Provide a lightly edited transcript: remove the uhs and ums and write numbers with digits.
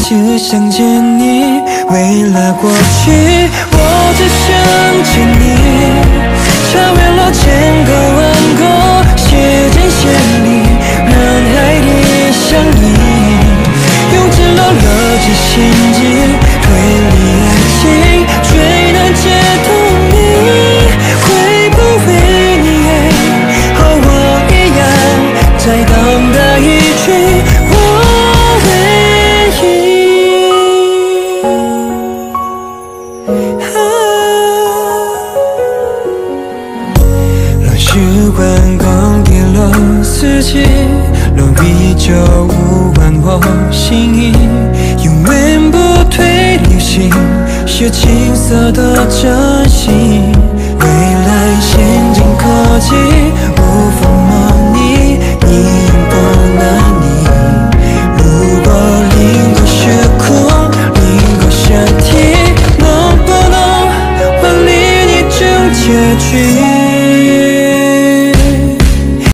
次想见你，为了过去，我只想见你。超越了千个万个时间线里，人海里相依，用尽了热之心机，推理爱情，最难解读你。会不会你也和我一样，在等待一句我唯一。让时光更迭了四季，落笔就无完我心意，永远不退流行，是青涩的真心。